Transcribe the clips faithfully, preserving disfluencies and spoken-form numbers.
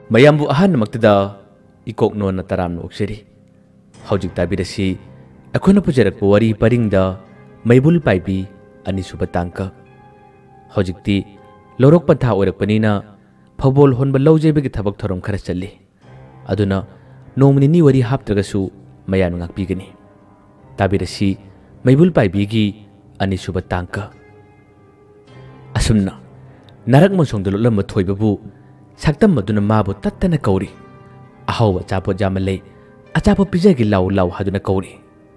mayambu ahanmaktada ikoknona taramna okseri hojik tabirasi akhona pujarakpa wari paringda maibul paibi anisuba tangka hojikti lorok pantha oirakpanina phobol honba lawjebagi thabak thorom khara challi aduna nomnini wari haptragasu mayan ngakpigani tabirasi maibul paibigi anisuba tangka asumna narak monsongdalo lamba thoibabu saktam maduna mabu tattana kauri ahawa chapo jamale achapo pijagi law law haduna kauri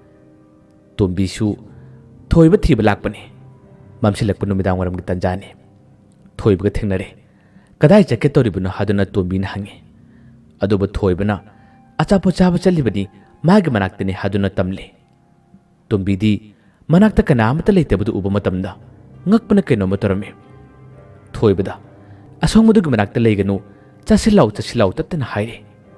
tombisu thoiba thiba lakpani mamsilakpa numidang waram gi tanjani thoiba thengnare kadai chake toribuna haduna tombina hangi aduba thoibana achapo chaba chalibani magi manaktani haduna tamle tombidi manakta kana amata leitebadu uba matamda ngakpana keno matorame thoibada asongmudugi manakta leiganu chasilaw chasilaw tattana haire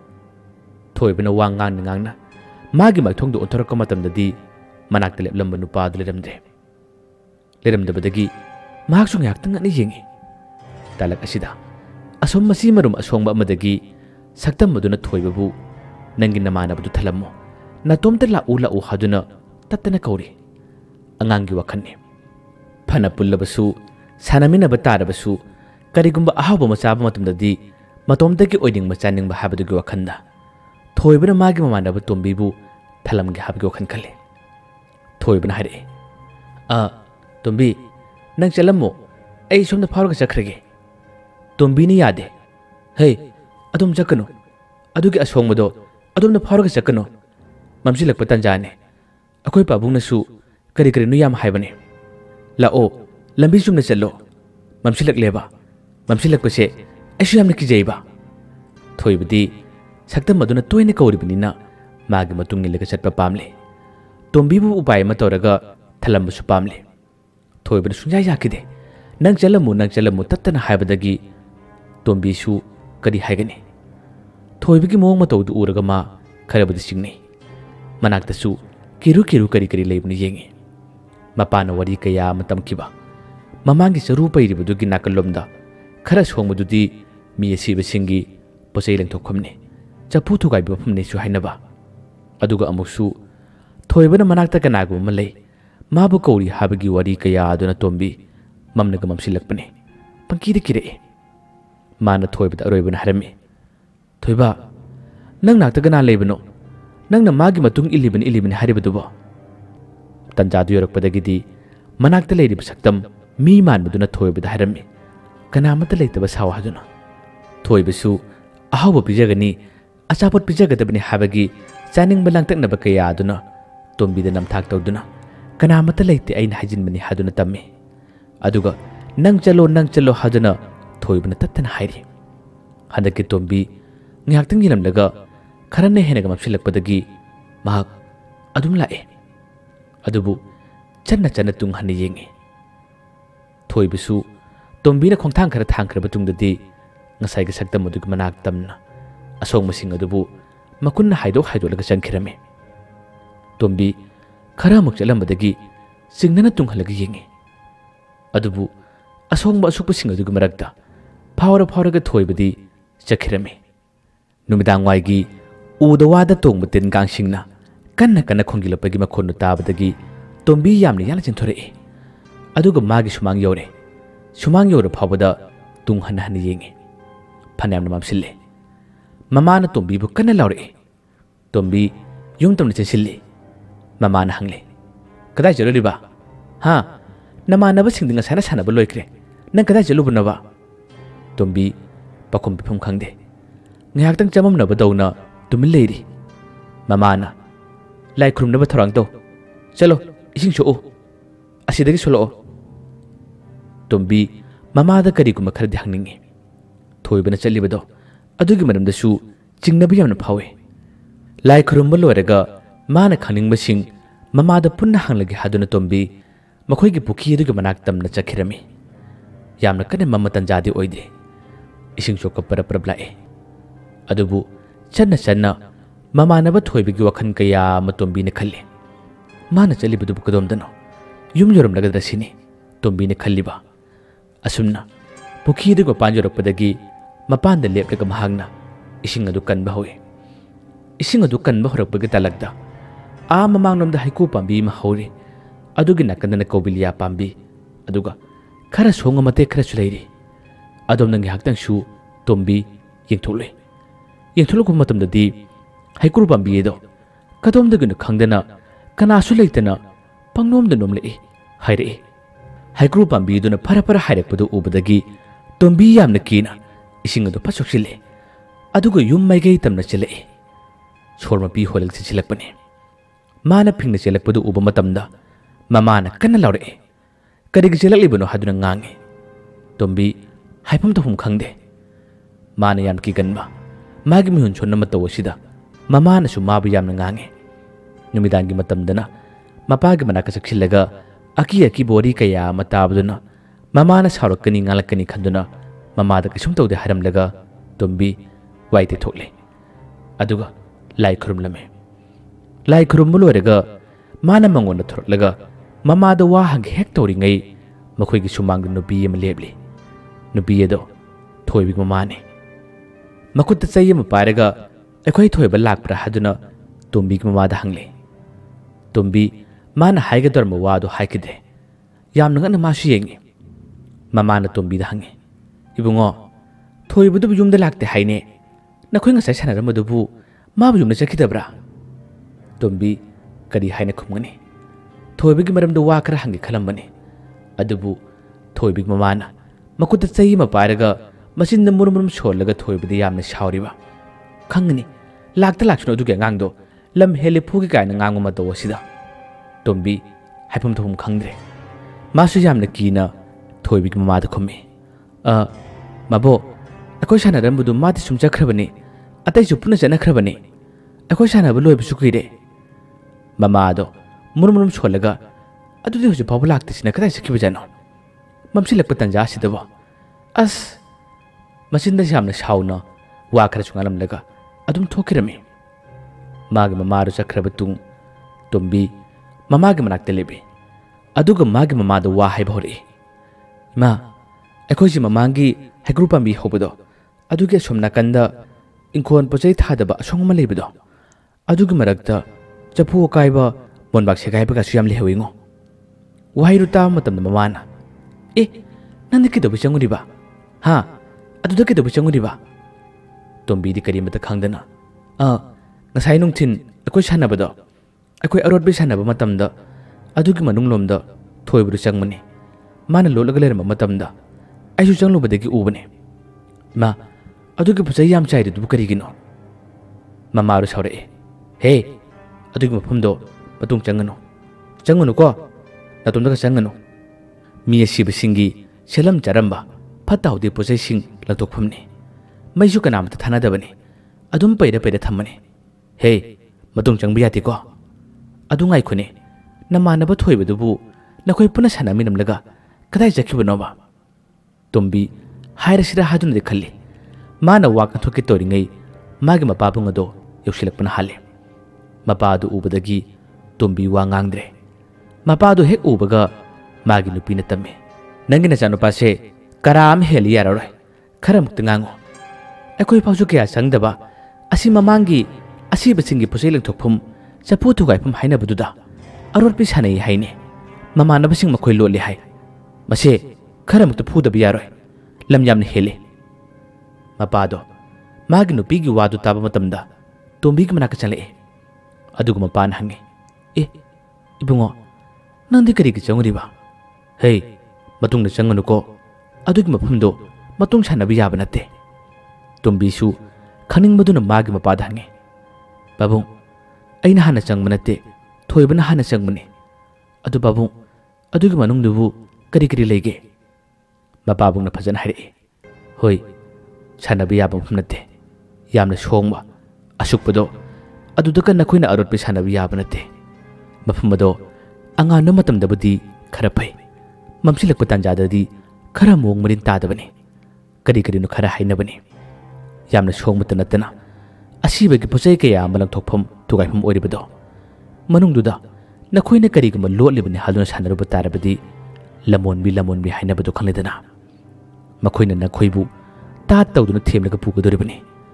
thoibana wangang ngangna magi maithongdu onthoraka matamdadi manakta leplamba nupadu leramdre leramdabadagi mahaksu ngyaktang ani yengi talak asida asom masi marum asongba amadagi saktam maduna thoibabu nangi namanabadu thalammo natomta la ula u haduna tattana kauri angangi wakhanni phana pullabasu sanamina batarabasu karigumba ahaba machaba matumdadi matomdagi oiding machaning ba habadugi wakhanda thoibana magi mamanaba tombibu thalamgi habgi wakhan khale thoibana hare a tombi nang chalammo ai somna phawraga chakhrege tombini yade hey adum chakano adugi asongmado adumna phawraga chakano mamsilakpa tanjane akoi pabungnasu kari kari nu yam haibane la o lambi sumna challo mamsilak leba mamsilak pase aisu yamna kijaiba thoibadi saktam maduna toina kauribanina magi matung ilaga chatpa pamle tombibu upai ma toraga thalambu su pamle thoibana sunya yakide nang chalamu nang chalamu tattana haibadagi tombisu kadi haigani thoibigi mong ma tawdu uraga ma kharabadi singni manaktasu kiru kiru kari kari leibni yengi mapana wari kaya matam kiba mamangi saru pairibadugi nakalomda khara songmadudi mi asiba singi posai lengthokhamne chapu thugai bafamne su hainaba aduga amuksu thoibana manakta kanagu malai mabu kauri habagi wari kaya aduna tombi mamnaga mamsilakpane pankide kire mana thoibada aroibana harame thoiba nang nakta kana leibano nangna magi matung ilibani ilibani haribaduba tanjadu yorakpadagidi manakta leirib saktam mi manbaduna thoibada harame kanamata leitaba saw haduna thoibasu ahawba pijagani achapot pijagadabani habagi chaning balangtaknaba kaya aduna tombida namthak tawduna kanamata leite aina hajinbani haduna tamme aduga nang chalo nang chalo haduna thoibana tattana hairi handaki tombi ngyaktang yilamlaga kharane henaga mamsilakpadagi mahak adum lae adubu channa channa tung hanni yengi thoibasu tombina khongthang khara thangkhra batungdadi ngasai ga saktam adug manak tamna asong masing adubu makunna haidok haidolaga changkhirame tombi khara muk chalambadagi singnana tunghalaga yengi adubu asong ba asuk pasing adug marakta phawra phawraga thoibadi chakhirame numidang waigi udawada tongbatin gangsingna kanna kanna khongilapagi makhonu tabadagi tombi yamni yana chinthore aduga magi sumang yore sumang yore phawada tung han han yengi phanam namam sille mamana tombi bu kanna lawre tombi yum tamne chesille mamana hangle kadai jalo liba ha namana ba singdinga sana sana ba loikre nang kadai jalo bunaba tombi pakom bifam khangde ngayaktang chamam na ba dawna tumin leiri mamana lai khrum na ba thorang to chalo ising so asidagi solo tombi mamada kari kuma khardi hangningi thoibana chalibado adugi maramda su chingnabi yamna phawe lai khrum ba loiraga mana khangning basing mamada punna hanglagi haduna tombi makhoi gi pukhi adugi manak tamna chakhirami yamna kane mamatan jadi oide ising so kapara prablae adubu channa channa mamanaba thoibigi wakhan kaya matombi ne khalle mana chalibudu bukadomdano yum yoram lagadra sini tombi ne khalliba asumna pukhi de go panjorakpadagi mapanda leplaga mahangna इसिंग अदु कनबा होई इसिंग अदु कनबा होरकपगे तलकदा आ ममांगलमदा haiku पांबी मा हौरी अदुगी नाकंदना कोबिलिया पांबी अदुगा खरा song मते खरा सुलेरी अदोम नंगी हाक्तंग सु तोंबी येंथोले येंथोलको मतमददी हाइकुरु पांबी एदो कदोमदगनु खंगदना कनासु लेतना पंगनोमदा नोमले हाइरे हाइकुरु पांबी दुना फरा फरा हाइरकपदु उबदगी तोंबी यामना कीना इसिंग अदु फसोक्सिले अदुगा युम माइगै तमना चले छोरमा पी होलक सिलकपने माना फिंगना चेलकपदु उब मतमदा ममाना कन्ना लौरे करिग चेलकलिबनो हादुना ngange तोंबी हाइफम तहुम खंगदे माना याम की गनबा मागी मिहुन छोन्ना मतवसिदा ममाना सु माबु यामना ngange नुमिदांगी मतमदना मपागी मनाका सक्सिलगा अकी अकी बोरी कया मताबदुना ममाना सारकनी ngalakani खंदुना ममादा कसुम तौदे हरमलगा तोंबी वाइते थोले अदुगा लाई खुरुमलमे लाई खुरुम लोरगा माना मंगोन थोरलगा ममादा वा हंग हेक तौरिंगै मखोइगी सुमांग नुबी अम लेबली नुबी एदो थोइबी ममाने मकुत चै अम पारगा अखोइ थोइबा लाकप्रा हदुना तोंबी ममादा हंगले तोंबी माना हाइगदर मवादो हाइकदे यामनगन मासु येंगे ममाना तोंबी दा हंगे इबुंगो थोइबदु युमदा लाकते हाइने नखोइ ngasai sanaramadubु माबु युमना चखिदब्रा तोंबी करी हाइना खुमगने थोइबगी मरमदु वा खरा हंगे खलमबने अदुबु थोइबगी ममाना मकुत चै मा पारगा मसिन मुरमुरम सोलगा थोइबदि यामना सावरिबा खंगनी लाकता लाक्सनो अदुगे ngang lam hele phugi kaina ngang ma to sida तोंबी हाइफम थोम खंगद्रे मासु यामना कीना थोइबी ममा द खुमी अ माबो अखोइ सानारमबुदु माति सुम चखरबने अतै जुपुना चनखरबने अखोइ सानाबु लोइबसु कुइरे ममादो मुरमुरम सोलगा अदुदि हुजु फाव लाक्तिसिना कदाइ सखिबो जानो ममसिलक तंजा सिदबो अस मसिनदा यामना साउना वा खरा सुंगालम लगा अदुम थोकिरमे मागे ममारो चखरब तुंग तोंबी ममागे मनाक्ते लेबे अदुगा मागे ममादो वा हाइबा होरे मा अखोइसि ममांगी हाइकुरु पांबी होबदो अदुगे सोमना कंदा इंखोन पोचै थादबा असोंगमा लेबदो अदुगे मरक्ता चफु काइबा मोनबाक सेगाइबा गासु याम लेहविंगो वाहिरु ता मतम ममाना ए नंदि किदबु चंगुरिबा हा अदुदा किदबु चंगुरिबा तोंबीदि करिमता खंगदना अ ngasai nungthin akoi sanabado akoi arot bi sanaba matamda adugi manunglomda thoibru changmani mana lolaga lerma matamda aisu changlubadegi ubane ma adugi phusai yam chai du karigino mamaru saure he adugi mafamdo patung changano changano ko natumda ka changano mi asiba singi selam charamba phata hodi phusai sing latokphamni maisu kanamta thanadabani adum paida paida thammani हे मतुंग चंग बियाति को अदुंगाई खुने नमानब थोइबदुबु नखोइ पुना सानामिनम लगा कदाइ जखिबनोबा तोंबी हाइरसिरा हादुन खल्ले माना वाक थोके तोरिङै मागे मपाबुंग अदो यौसिलकपना हाले मपादु उबदगी तोंबी वा nganग्रे मपादु हेक उबगा मागे नुपिना तम्मे नंगी नचानुपासे कराम हेलि याररोय खरमुक्त ngango अखोइ फाउसु कया संगदबा असि ममांगी असीब सिंगी पुसै लंथोकफुम चपु थुगाइफुम हाइनबदुदा अरोट पि सानै हाइने ममानबसिंग मखोइ लोले हाइ मसे खरमुक्त फुदब यारोय लम यामने हेले मपादो मागी नुपीगी वादु ताब मतमदा तोंबीगी मनाक चले अदुग मपान हंगे ए इबुंगो नंदि करिगी चंगरिबा हे मतुंग चंगनुको अदुग मफुमदो मतुंग सानबि याब नते तोंबीसु खनिंगबदुना मागी मपाद हंगे बाबुंग अइना हाना चंगब नते थोइबना हाना चंगबने अदु बाबुंग अदुगी मनुंगदुबु करि करि लेगे मपाबुंगना फजन हाइरे होय सानबि याब मफम नते यामना सोंगबा असुकपदो अदुदका नखोइना अरोटपि सानबि याब नते मफमदो अंगानो मतमदबुदि खरा फै ममसिलक तांजाददि खरा मोंग मरिन तादबने करि करिनो खरा हाइनबने यामना सोंगबत नतना असीबगी पुसै कया मलंग थोकफम तुगाइफम ओरिबदो मनुंगदुदा नखोइना करिगम लोटलिबने हालुना सानरुब तारबदि लमोनबि लमोनबि हाइनबदो खंगलेदना मखोइना नखोइबु तात तौदुना थेमलगा पुगदोरिबने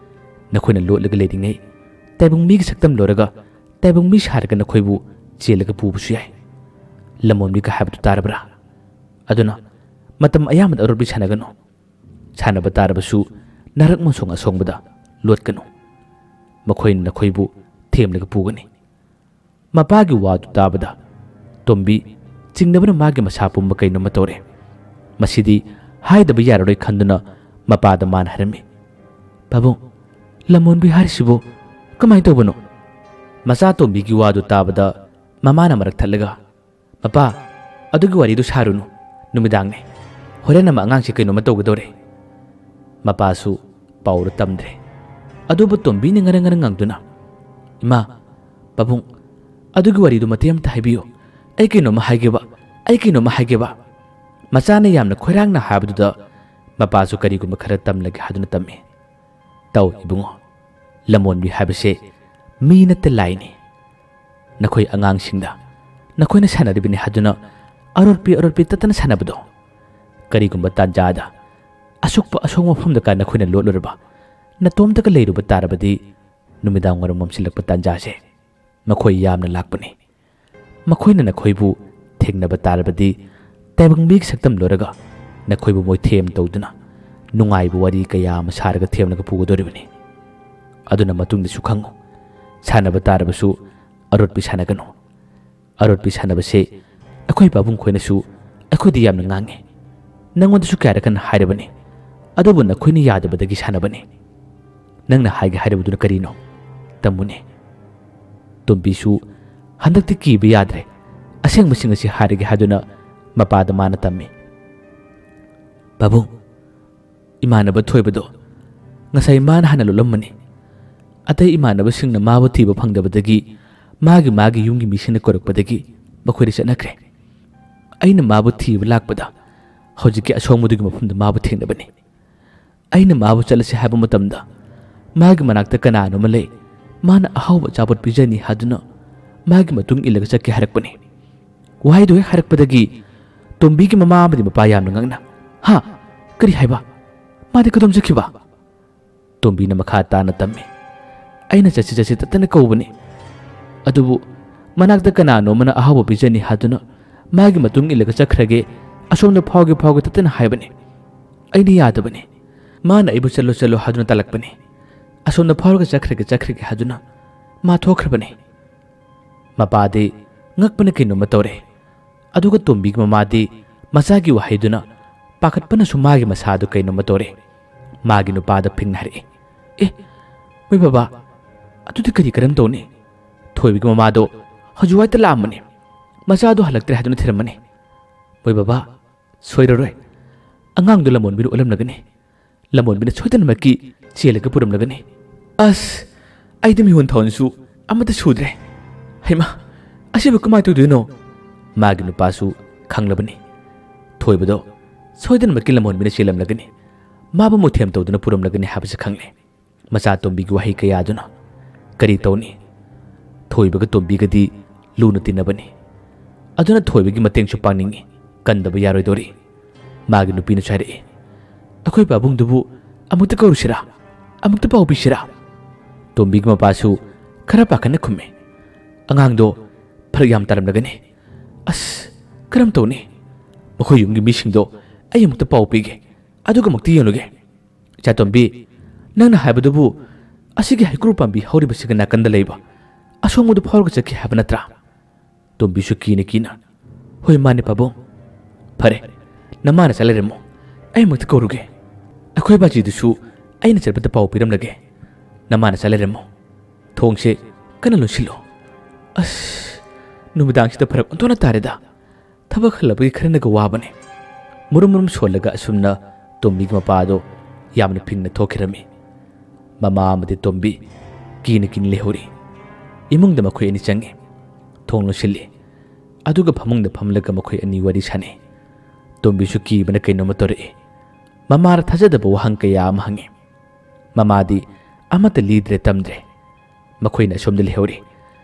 नखोइना लोटलगा लेदिङै ताइबुङ मिगी सक्तम लोरगा ताइबुङ मी सारगा नखोइबु चेलगा पुबसु याइ लमोनबी का हाबदु तारबरा अदुना मतम अयामद अरोबी सानगनो सानब तारबसु नरक मसोंग असोंगबदा लोटकनो मखोइन नखोइबु थेमलगा पुगनी मपागी वादु ताबदा तोम्बी चिंगनबना मागी मसा पुंब कैनोम तोरे मसिदी हाइदब याररोय खंदुना मपादा मान हरमी बाबू लमोनबी हारिसिबो कमाय तोबनो मसा तोम्बीगी वादु ताबदा ममाना मरक थल्लगा मपा अदुगी वारीदु सारुनु नुमिदांगने होरेन नम अंगांगसे कैनोम तोगदोरे मपासु पाउर तमद्रे अदुबु तोम्बीनि ngara ngara ngangदुना इमा बाबुंग अदुगी वारीदु मतेम ताइबियो ऐ कैनोम हाइगेबा ऐ कैनोम हाइगेबा मचाने यामना खोइरांगना हाबदुदा मपासु करिगुम खरा तमलगे हादुना तम्मे तौ इबुंगो लमोनबी हाबसे मी नत्ते लाइनी नखोइ अंगांगसिंगदा नखोइना सानरिबिनि हादुना अरोरपी अरोरपी ततना सानबदो करिगुम तांजादा असुकप असोंग मफमदा का नखोइना लोटलुरबा नतोमतका लेरुबा तारबदी नुमिदांग वरम ममसिलकप तांजासे मखोइ यामना लाकपनि मखोइना नखोइबु थेंगनबा तारबदी ताइबंगबीग सक्तम लोरगा नखोइबु मोइ थेम तौदुना नुंगाइबु वारी कया अमा सारगा थेमनगा पुगदोरिबनि अदुना मतुंगदसु खंगो सानबा तारबसु अरोटपी सानगनो अरोटपी सानबसे अखोइ बाबुंग खोइनसु अखोइदि यामना ngange नंगोंदसु क्यारकन हाइरबनि अदुबु नखोइनि यादबदगी सानबनि नंगना हाइगे हाइरबदुना करिनो तमुने तोम्बीसु हंदक्ति कीबा याद्रे असेंगबसिंग असि हाइरगे हादुना मपादा माना तम्मी बाबू इमानब थोइबदो ngasai मान हाना लोलमनि अतै इमानबसिंगना माबो थीबा फंगदबदगी मागी मागी युंगी मिसिना कोरकपदगी मखोइदि चनखरे अइना माबो थीबा लाकपदा हौजिकि असोंगमुदुगी मफमदा माबो थेंगनबनि अइना माबो चलसे हाबा मतमदा मागी मनाक्ता कनानोमा लै माना अहाउबा चापट पिजनी हादुना मागी मतुंग इलगा चक्के हारकपनि वाइदो हे हारकपदगी तोम्बीगी ममा अमदि मपा यामना ngangna हा करि हाइबा मादि कदम जखिबा तोम्बीना मखा ताना तम्मे अइना चचि चचि ततना कौबनि अदुबु मनाक्ता कनानोमना अहाउबा पिजनी हादुना मागी मतुंग इलगा चखरगे असोमदा फावगे फावगे ततना हाइबनि अइना यादबनि माना इबु चलो चलो हादुना तलकपनि असोमदा फावगे चखरगे चखरगे हादुना मा थोखरबनि मपादे ngakpana kainoma tore aduga tombig mamadi masagi wahaiduna pakatpana sumagi masadu kainoma tore magi nupada phingnari e moi baba adudi kari karam tone thoibig mamado hajuwai ta lamani masadu halaktre haduna thiramani moi baba soiraroi angang du lamon biru olam lagani lamon bina soitan maki chelaga puram lagani as aidami hon thonsu amata sudre haima असिबु कमाय तुदुनो मागी नुपासु खंगलबनि थोइबदो सोइदन मकिल लमोन बिना चेलम लगनि माबु मुथेम तौदुना पुरम लगनि हाबसे खंगले मचा तोम्बीगी वही कयादुना करी तौनी थोइबगा तोम्बीगदी लुनु तिनबनि अदुना थोइबगी मतेंगसु पांगनिंगी कंदब यारोइदोरी मागी नुपीना चाइरे अखोइ बाबुंगदुबु अमुक्ता कौरुसिरा अमुक्ता पाउपिसिरा तोम्बीगी मपासु खरा पाखन खुमे अंगांगदो फरक याम तारम लगने अस करम तौने मखोइ युंगी मिसिंगदो अय अमुक्ता पाउ पिगे अदुगा मक्ति यनुगे चातोम्बी नंगना हाइबदुबु असिगे हाइक्रू पांबी हौरिबसिगा नाकंदा लैबा असोंगमुदु फावरगा चक्के हाब नत्रा तोम्बीसु कीने कीना होय माने पाबो फरे नमाना चलेरेमो अय मक्ति कौरुगे अखोइ बाजीदुसु अयना चलबदा पाउ पिरम लगे नमाना चलेरेमो थोंगसे कना लोसिलो अस नुमिदांगसिदा फरक अंतोना तारेदा थबक हलबगी खरनगा वाबने मुरुम मुरुम सोलगा असुमना तोम्बीगी मपादो यामना फिंगना थोखिरमी ममा अमदि तोम्बी कीने कीने लेहोरी इमुंगदा मखोइ अनि चंगे थोंग लोसिल्ले अदुगा फमुंगदा फमलगा मखोइ अनि वरी साने तोम्बीसु कीबना कैनोमा तोरे ममारा थाजदबा वहंग कया अमा हंगे ममादी अमता लीद्रे तमद्रे मखोइना असोमदा लेहोरी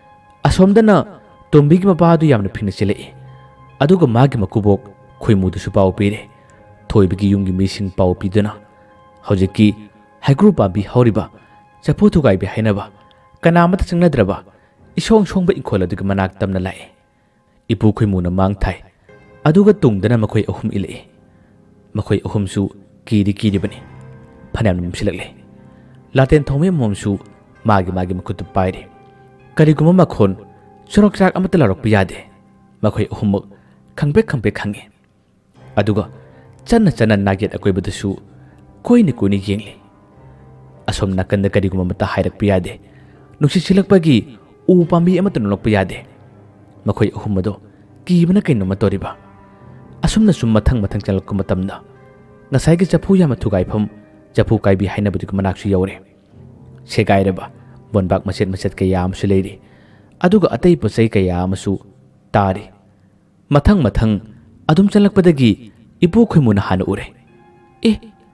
असोमदना तोम्बीगी मपादु यामना फिंगना चले अदुगा मागी मकुबोक खोइमुदुसु पाउ पीरे थोइबगी युंगी मिसिंग पाउ पीदुना हौजिकि हाइग्रू पाबी हौरिबा चफू थुगाई भी हैनबा कनामत चंगनद्रबा इशोंग सोंग इंखोल अदुग मनाक तमना लाए इपू खुइमुना मांग थाई अदुग तुंगदना मखोय अहुम इले मखोय अहुमसु कीदि कीदिबनी फनाम नमसिलकले लातेन थोमे मोमसु मागी मागी मखुत पाइरे करिगुम मखोन चोरक चाक अमत लारक यादे मखोय अहुम खंबे खंबे खंगे अदुग चन्न चन्न नागेट अकोइबदसु कोइनि कोइनि येंगले असोम नाकंद करिगुम मत हाइरक यादे नुक्सि सिलकपगी उ पाम्बी अमत नलक यादे मखोय अहुमदो कीबना कैनो मतोरिबा असुमना सुम मथंग मथंग चलक मतमना ngसाइगे चफू याम थुगाइफम चफू काइबी हाइनबदुग मनाक्सु यौरे सेगाइरबा बोनबाक मसेत मसेत कया अमसु लेरि अदुग अतै पसै कया अमसु तारि मथंग मथंग अदुम चलकपदगी इपू खुइमुना हान उरे ए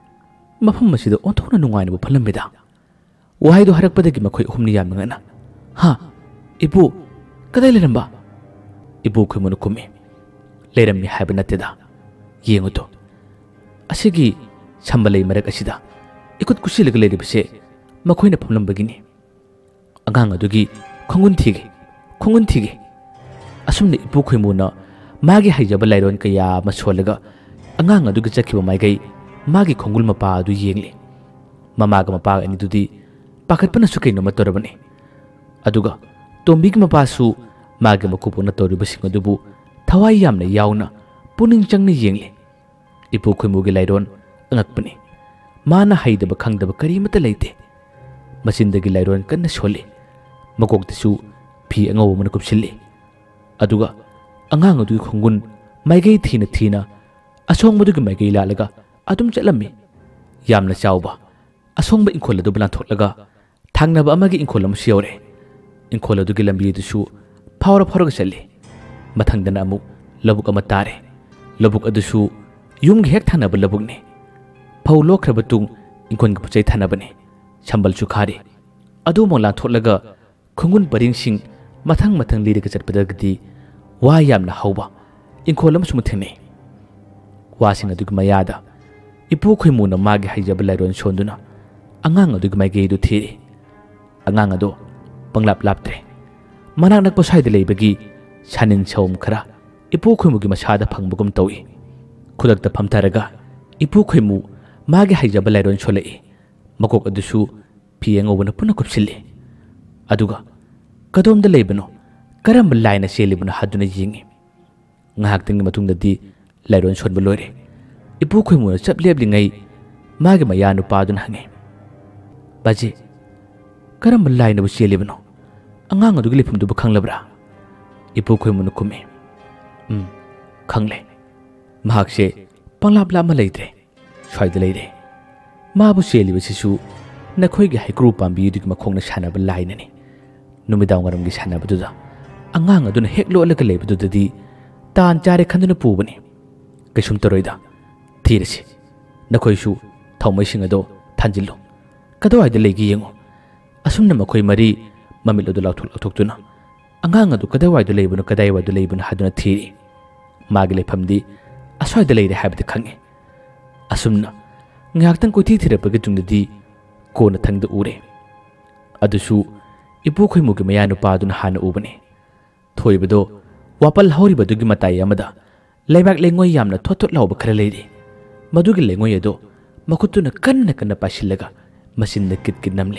मफम मसिदो ओंथोना नुंगाइनबु फलमबेदा वहाइदो हरकपदगी मखोय अहुमनि यामंगना हा इपू कदाइ लेरंबा इपू खुइमुना कुमे लेरम्मि हाइब नतेदा येंगुतो असिगी संबलई मरक असिदा इकुत कुसिलग लेरिबसे मखोयना फमलंबगिनी अगांग अदुगी खोंगुन थिगे खोंगुन थिगे असुमने इपू खुइमुना मागे हाइजब लाइरोन कया मसोलगा अगांग अदुगी चखिबा माइगई मागे खोंगुल मपा अदु येंगले ममाग मपा अनिदुदी पाखतपना सुकैनो मतोरबने अदुगा तोंबिग मपासु मागे मकुपुना तोरिबसिंग अदुबु थवाई यामना यावना पुनिंग चंगने येंगले इपू खुइमुगी लाइरोन अंगकपने माना हाइदब खंगदब करीमत लेते मसिंदगी लाइरोन कन्न सोले मकोक्तसु फी अंगौ मन कुपसिले अदुगा अंगांग अदुगी खोंगुन माइगई थीना थीना असोंगबदुगी माइगई लालगा अदुम चलम्मी यामना चावबा असोंगब इंखोल अदु बलांथोलगा थांगनब अमगी इंखोल अमसु यौरे इंखोल अदुगी लंबीदुसु फावरा फावरगा चले मथंगदना अमु लबुक अमा तारे लबुक अदुसु युमगी हेक थानब लबुकने फौ लोख्रब तुंग इंखोनग पुचै थानबने संबलसु खारे अदु मोला थोलगा खुंगुन परिंगसिंग मथंग मथंग लिरग चटपदगदी वा यामना हौबा इंखोल अमसु मुथेने वासिंग अदुगी मयादा इपू खुइमुना मागे हाइजब लाइरोन सोंदुना अंगांग अदुगी माइगेदु थीरे अंगांग अदो पंगलाप लापत्रे मनाक नकप साइद लेबगी सानिन सौम खरा इपू खुइमुगी मसादा फंगबगुम तौई खुदकता फमथरगा इपू खुइमु मागे हाइजब लाइरोन सोलई मकोक अदुसु फी अंगौबना पुना कुपसिले अदुगा कदोमदा लेबनो करम लाइना सेलिबना हादुना यिंगी ngahakting matungdadi lairon sonba loire ipu khoimuna chap leblingai mage mayanu padun hange baje karam laina bu selibno angang adu lifum du khanglabra ipu khoimuna kume um khangle mahakse panglap lama leitre swaida leire ma bu seliba sisu nakhoi gi haikru pambi du makhongna sanaba laina ni numidang ngaram gi sanaba du da angang adu na heklo laga leiba du dadi तान चारे खंदुना पुबनी कैसुम तरोइदा थीरसी नखोइसु थौमैसिंग अदो थांजिल्लो कदवाइदा लेगी येंगो असुमना मखोइ मरी ममिल अदो लाथुल अथोक्तुना अंगांग अदो कदवाइदा लेबनो कदाइवाइदा लेबनो हादुना theory मागे लेफमदी असवाइदा लेरे हाबदे खंगे असुमना ngaktan कोथि थिरपगे तुंगदि कोना थंगद उरे अदुसु इपु खोइमुगे मयानु पादुना हाना उबने थोइबदो वापल हौरिबदुगी मताई अमदा लेबाक लेंगोय यामना थोथोत लाउब खरा लेरि मदुगी लेंगोय अदो मखुतुना कन्न कन्न पासिलगा मसिन कित कित नमले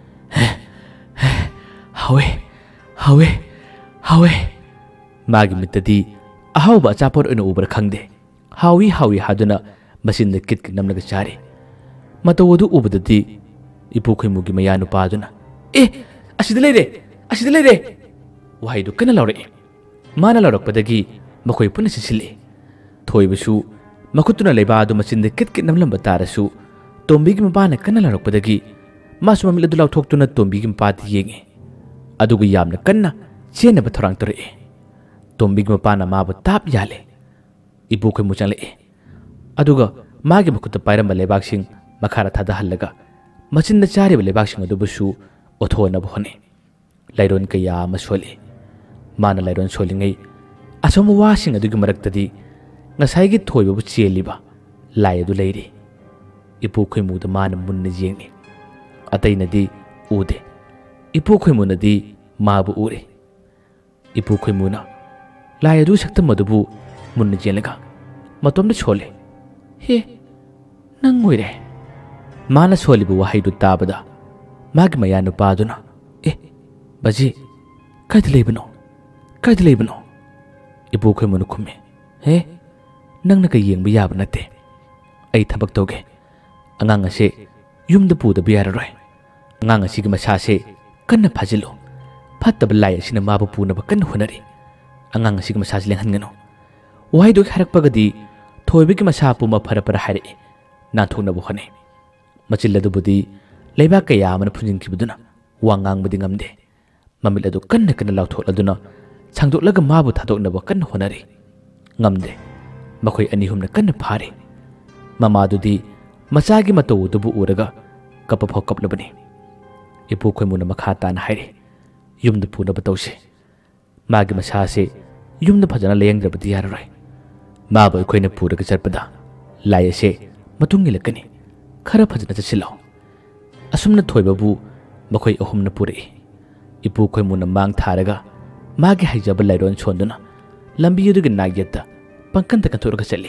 हावे हावे हावे मागी मितदी अहाउबा चापोर अन उबर खंगदे हावी हावी हादुना मसिन कित कित नमलगा चारे मतवदु उबददी इपु खैमुगी मयानु पादुना ए असिद लेरे असिद लेरे वाइदु कन्न लाउरे माना लौरकपदगी मखोय पुन सिसिले थोइबसु मखुतुना लेबादु मचिंदे कित कित नमलंब तारसु तोंबिगी मपाना कन्न लौरकपदगी मासु ममिल अदु लाउथोक्तुना तोंबिगी मपाति येंगे अदुगु यामना कन्न चेनब थरांग तरे तोंबिगी मपाना माबु ताप याले इपु खोय मुचंगले अदुगा मागे मखुत पाइरम लेबाक्सिंग मखारा थादा हल्लगा मचिंदा चारे लेबाक्सिंग अदुबसु ओथोनब होने लाइरोन कया मसोले माना लाइरोन सोलिंगई असम वासिंग अदुगी मरक्तदी ngसाइगी थोइबबु चेलिबा लाइ अदु लेरि इपु खोइमुदा माना मुन्न येंगनि अतैनदी ꯎꯗꯦ ꯏꯄꯨ ꯈꯣꯏꯃꯨꯅꯗꯤ ꯃꯥꯕꯨ ꯎꯔꯦ ꯏꯄꯨ ꯈꯣꯏꯃꯨꯅ ꯂꯥꯏ ꯑꯗꯨ ꯁꯛꯇꯝ ꯑꯗꯨꯕꯨ ꯃꯨꯟꯅ ꯌꯦꯡꯂꯒ ꯃꯇꯣꯝꯗ ꯁꯣꯜꯂꯦ ꯍꯦ ꯅꯪ ꯑꯣꯏꯔꯦ ꯃꯥꯅ ꯁꯣꯜꯂꯤꯕ ꯋꯥꯍꯩꯗꯨ ꯇꯥꯕꯗ ꯃꯥꯒꯤ ꯃꯌꯥꯅꯨꯄꯥꯗꯨꯅ ꯑꯦ ꯕꯥꯖꯤ ꯀꯥꯏꯗ ꯂꯩꯕꯅꯣ ꯀꯥꯏꯗ ꯂꯩꯕꯅꯣ ꯏꯄꯨ ꯈꯣꯏꯃꯨꯅ ꯈꯨꯝꯃꯦ ꯍꯦ ꯅꯪꯅ ꯀꯩ ꯌꯦꯡꯕ ꯌꯥꯕ ꯅꯠꯇꯦ ꯑꯩ ꯊꯕꯛ ꯇꯧꯒꯦ ꯑꯉꯥꯡ ꯑꯁꯦ ꯌꯨꯝꯗ ꯄꯨꯗꯕ ꯌꯥꯔꯔꯣꯏ ꯑꯉꯥꯡ ꯑꯁꯤꯒꯤ ꯃꯁꯥꯁꯦ ꯀꯟꯅ ꯐꯥꯖꯤꯜꯂꯨ ꯐꯠꯇꯕ ꯂꯥꯏ ꯑꯁꯤꯅ ꯃꯥꯕꯨ ꯄꯨꯅꯕ ꯀꯟꯅ ꯍꯣꯠꯅꯔꯤ ꯑꯉꯥꯡ ꯑꯁꯤꯒꯤ ꯃꯁꯥꯁꯦ ꯂꯦꯡꯍꯟꯒꯅꯨ ꯋꯥꯍꯩꯗꯨ ꯍꯥꯏꯔꯛꯄꯒꯗꯤ ꯊꯣꯏꯕꯒꯤ ꯃꯁꯥ ꯄꯨꯝꯕ ꯐꯔ ꯐꯔ ꯍꯥꯏꯔꯛꯏ ꯅꯥꯟꯊꯣꯛꯅꯕ ꯍꯣꯠꯅꯩ ꯃꯆꯤꯜ ꯑꯗꯨꯕꯨꯗꯤ ꯂꯩꯕꯥꯛ ꯀꯌꯥ ꯑꯃꯅ ꯐꯨꯟꯖꯤꯟꯈꯤꯕꯗꯨꯅ ꯋꯥ ꯉꯥꯡꯕꯗꯤ ꯉꯝꯗꯦ ꯃꯃꯤꯠ ꯑꯗꯨ ꯀꯟꯅ ꯀꯟꯅ ꯂꯥꯎꯊꯣꯛꯂꯗꯨꯅ ꯁꯥꯡꯗꯣꯛꯂꯒ ꯃꯥꯕꯨ ꯊꯥꯗꯣꯛꯅꯕ ꯀꯟꯅ ꯍꯣꯠꯅꯔꯤ ꯉꯝꯗꯦ ꯃꯈꯣꯏ ꯑꯅꯤ ꯑꯍꯨꯝꯅ ꯀꯟꯅ ꯐꯥꯔꯤ ꯃꯃꯥꯗꯨꯗꯤ ꯃꯆꯥꯒꯤ ꯃꯇꯧ ꯑꯗꯨꯕꯨ ꯎꯔꯒ ꯀꯞꯄ ꯐꯥꯎ ꯀꯞꯂꯕꯅꯤ ꯏꯄꯨ ꯈꯣꯏꯃꯨꯅ ꯃꯈꯥ ꯇꯥꯅ ꯍꯥꯏꯔꯤ ꯌꯨꯝꯗ ꯄꯨꯅꯕ ꯇꯧꯁꯤ ꯃꯥꯒꯤ ꯃꯁꯥꯁꯦ ꯌꯨꯝꯗ ꯐꯖꯅ ꯂꯥꯌꯦꯡꯗ꯭ꯔꯕꯗꯤ ꯌꯥꯔꯔꯣꯏ ꯃꯥꯕꯨ ꯑꯩꯈꯣꯏꯅ ꯄꯨꯔꯒ ꯆꯠꯄꯗ ꯂꯥꯏ ꯑꯁꯦ ꯃꯇꯨꯡ ꯏꯜꯂꯛꯀꯅꯤ ꯈꯔ ꯐꯖꯅ ꯆꯠꯁꯤꯜꯂꯣ ꯑꯁꯨꯝꯅ ꯊꯣꯏꯕꯕꯨ ꯃꯈꯣꯏ ꯑꯍꯨꯝꯅ ꯄꯨꯔꯛꯏ ꯏꯄꯨ ꯈꯣꯏꯃꯨꯅ ꯃꯥꯡ ꯊꯥꯔꯒ ꯃꯥꯒꯤ ꯍꯩꯖꯕ ꯂꯥꯏꯔꯣꯟ ꯁꯣꯟꯗꯨꯅ ꯂꯝꯕꯤ ꯑꯗꯨꯒꯤ ꯅꯥꯛꯌꯦꯠꯇ ꯄꯪꯀꯟꯇ ꯀꯟꯊꯣꯛꯂꯒ ꯆꯠꯂꯤ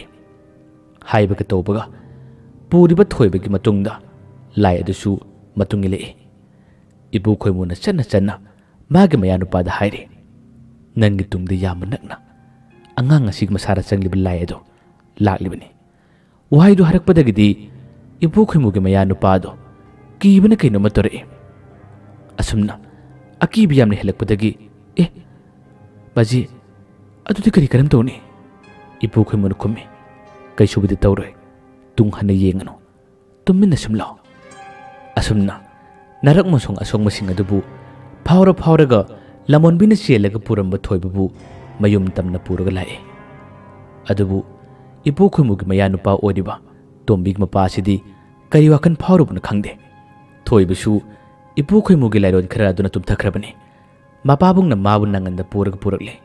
ꯍꯥꯏꯕꯒ ꯇꯧꯕꯒ ꯄꯨꯔꯤꯕ ꯊꯣꯏꯕꯒꯤ ꯃꯇꯨꯡꯗ ꯂꯥꯏ ꯑꯗꯨꯁꯨ ꯃꯇꯨꯡ ꯏꯜꯂꯛꯏ ꯏꯄꯨ ꯈꯣꯏꯃꯨꯅ ꯆꯠꯅ ꯆꯠꯅ ꯃꯥꯒꯤ ꯃꯌꯥꯅꯨꯄꯥꯗ ꯍꯥꯏꯔꯤ ꯅꯪꯒꯤ ꯇꯨꯡꯗ ꯌꯥꯝꯅ ꯅꯛꯅ ꯑꯉꯥꯡ ꯑꯁꯤꯒꯤ ꯃꯁꯥꯗ ꯆꯪꯂꯤꯕ ꯂꯥꯏ ꯑꯗꯣ ꯂꯥꯛꯂꯤꯕꯅꯤ ꯋꯥꯍꯩꯗꯨ ꯍꯥꯏꯔꯛꯄꯗꯒꯤꯗꯤ ꯏꯄꯨ ꯈꯣꯏꯃꯨꯒꯤ ꯃꯌꯥꯅꯨꯄꯥꯗꯣ ꯀꯤꯕꯅ ꯀꯩꯅꯣꯝꯃ ꯇꯧꯔꯛꯏ ꯑꯁꯨꯝꯅ ꯑꯀꯤꯕ ꯌꯥꯝꯅ ꯍꯦꯜꯂꯛꯄꯗꯒꯤ ꯑꯦ ꯕꯥꯖꯤ ꯑꯗꯨꯗꯤ ꯀꯔꯤ ꯀꯔꯝ ꯇꯧꯅꯤ ꯏꯄꯨ ꯈꯣꯏꯃꯨꯅ ꯈꯨꯝꯃꯤ ꯀꯩꯁꯨꯕꯨꯗꯤ ꯇꯧꯔꯣꯏ ꯇꯨꯡ ꯍꯟꯅ ꯌꯦꯡꯒꯅꯨ ꯇꯨꯃꯤꯟꯅ ꯁꯨꯝ ꯂꯥꯎ ꯑꯁꯨꯝꯅ ꯅꯔꯛ ꯃꯁꯣꯡ ꯑꯁꯣꯡꯕꯁꯤꯡ ꯑꯗꯨꯕꯨ ꯐꯥꯎꯔ ꯐꯥꯎꯔꯒ ꯂꯃꯣꯟꯕꯤꯅ ꯆꯦꯜꯂꯒ ꯄꯨꯔꯝꯕ ꯊꯣꯏꯕꯕꯨ ꯃꯌꯨꯝ ꯇꯝꯅ ꯄꯨꯔꯒ ꯂꯥꯛꯏ ꯑꯗꯨꯕꯨ ꯏꯄꯨ ꯈꯣꯏꯃꯨꯒꯤ ꯃꯌꯥꯅꯨꯄꯥ ꯑꯣꯏꯔꯤꯕ ꯇꯣꯝꯕꯤꯒꯤ ꯃꯄꯥꯁꯤꯗꯤ ꯀꯔꯤ ꯋꯥꯈꯜ ꯐꯥꯎꯔꯨꯕꯅꯣ ꯈꯪꯗꯦ ꯊꯣꯏꯕꯁꯨ ꯏꯄꯨ ꯈꯣꯏꯃꯨꯒꯤ ꯂꯥꯏꯔꯣꯟ ꯈꯔ ꯑꯗꯨꯅ ꯇꯨꯝꯊꯈ꯭ꯔꯕꯅꯤ ꯃꯄꯥꯕꯨꯡꯅ ꯃꯥꯕꯨ ꯅꯪꯒꯟꯗ ꯄꯨꯔꯒ ꯄꯨꯔꯛꯂꯤ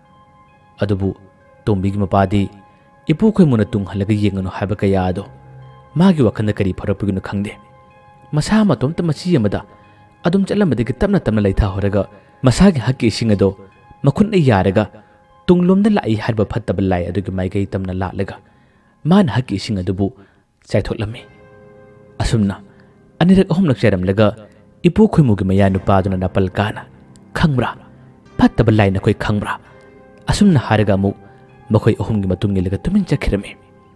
ꯑꯗꯨꯕꯨ ꯇꯣꯝꯕꯤꯒꯤ ꯃꯄꯥꯗꯤ ꯏꯄꯨ ꯈꯣꯏꯃꯨꯅ ꯇꯨꯡ ꯍꯜꯂꯒ ꯌꯦꯡꯒꯅꯨ ꯍꯥꯏꯕ ꯀꯌꯥ ꯑꯗꯣ ꯃꯥꯒꯤ ꯋꯥꯈꯜꯗ ꯀꯔꯤ ꯐꯥꯎꯔꯛꯄꯒꯤꯅꯣ ꯈꯪꯗꯦ ꯃꯁꯥ ꯃꯇꯣꯝꯇ ꯃꯆꯤ ꯑꯃꯗ ꯑꯗꯨꯝ ꯆꯠꯂꯝꯕꯗꯒꯤ ꯇꯞꯅ ꯇꯞꯅ ꯂꯩꯊꯍꯧꯔꯒ ꯃꯁꯥꯒꯤ ꯍꯛꯀꯤ ꯏꯁꯤꯡ ꯑꯗꯣ ꯃꯈꯨꯠꯅ ꯌꯥꯔꯒ ꯇꯨꯡꯂꯣꯝꯗ ꯂꯥꯛꯏ ꯍꯥꯏꯕ ꯐꯠꯇꯕ ꯂꯥꯏ ꯑꯗꯨꯒꯤ ꯃꯥꯏꯀꯩ ꯇꯝꯅ ꯂꯥꯛꯂꯒ ꯃꯥꯅ ꯍꯛꯀꯤ ꯏꯁꯤꯡ ꯑꯗꯨꯕꯨ ꯆꯥꯏꯊꯣꯛꯂꯝꯃꯤ ꯑꯁꯨꯝꯅ ꯑꯅꯤꯔꯛ ꯑꯍꯨꯝꯂꯛ ꯆꯥꯏꯔꯝꯂꯒ ꯏꯄꯨ ꯈꯣꯏꯃꯨꯒꯤ ꯃꯌꯥꯅꯨꯄꯥꯗꯨꯅ ꯅꯥꯄꯜ ꯀꯥꯅ ꯈꯪꯕ꯭ꯔꯥ ꯐꯠꯇꯕ ꯂꯥꯏ ꯅꯈꯣꯏ ꯈꯪꯕ꯭ꯔꯥ ꯑꯁꯨꯝꯅ ꯍꯥꯏꯔꯒ ꯑꯃꯨꯛ ꯃꯈꯣꯏ ꯑꯍꯨꯝꯒꯤ ꯃꯇꯨꯡ ꯏꯜꯂꯒ ꯇꯨꯃꯤꯟ ꯆꯠꯈꯤꯔꯝꯃꯤ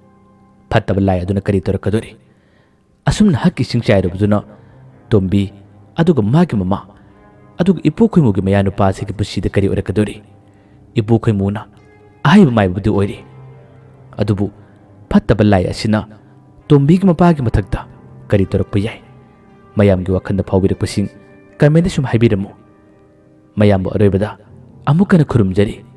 ꯐꯠꯇꯕ ꯂꯥꯏ ꯑꯗꯨꯅ ꯀꯔꯤ ꯇꯧꯔꯛꯀꯗꯣꯔꯤ ꯑꯁꯨꯝꯅ ꯍꯛꯀꯤ ꯏꯁꯤꯡ ꯆꯥꯏꯔꯨꯕꯗꯨꯅ ꯇꯣꯝꯕꯤ ꯑꯗꯨꯒ ꯃꯥꯒꯤ ꯃꯃꯥ ꯑꯗꯨꯒ ꯏꯄꯨ ꯈꯣꯏꯃꯨꯒꯤ ꯃꯌꯥꯅꯨꯄꯥꯁꯤꯒꯤ ꯄꯨꯟꯁꯤꯗ ꯀꯔꯤ ꯑꯣꯏꯔꯛꯀꯗꯣꯔꯤ ꯏꯄꯨ ꯈꯣꯏꯃꯨꯅ ꯑꯍꯩꯕ ꯃꯥꯏꯕꯕꯨꯗꯤ ꯑꯣꯏꯔꯤ ꯑꯗꯨꯕꯨ ꯐꯠꯇꯕ ꯂꯥꯏ ꯑꯁꯤꯅ ꯇꯣꯝꯕꯤꯒꯤ ꯃꯄꯥꯒꯤ ꯃꯊꯛꯇ ꯀꯔꯤ ꯇꯧꯔꯛꯄ ꯌꯥꯏ ꯃꯌꯥꯝꯒꯤ ꯋꯥꯈꯜꯗ ꯐꯥꯎꯕꯤꯔꯛꯄꯁꯤꯡ ꯀꯃꯦꯟꯗ ꯁꯨꯝ ꯍꯥꯏꯕꯤꯔꯝꯃꯨ ꯃꯌꯥꯝꯕꯨ ꯑꯔꯣꯏꯕꯗ ꯑꯃꯨꯛ ꯍꯟꯅ ꯈꯨꯔꯨꯝꯖꯔꯤ